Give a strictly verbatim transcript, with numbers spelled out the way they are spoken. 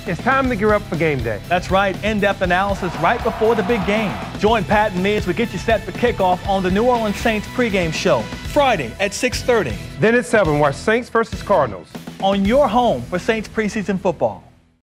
It's time to gear up for game day. That's right, in-depth analysis right before the big game. Join Pat and me as we get you set for kickoff on the New Orleans Saints pregame show, Friday at six thirty. Then at seven, watch Saints versus Cardinals. On your home for Saints preseason football.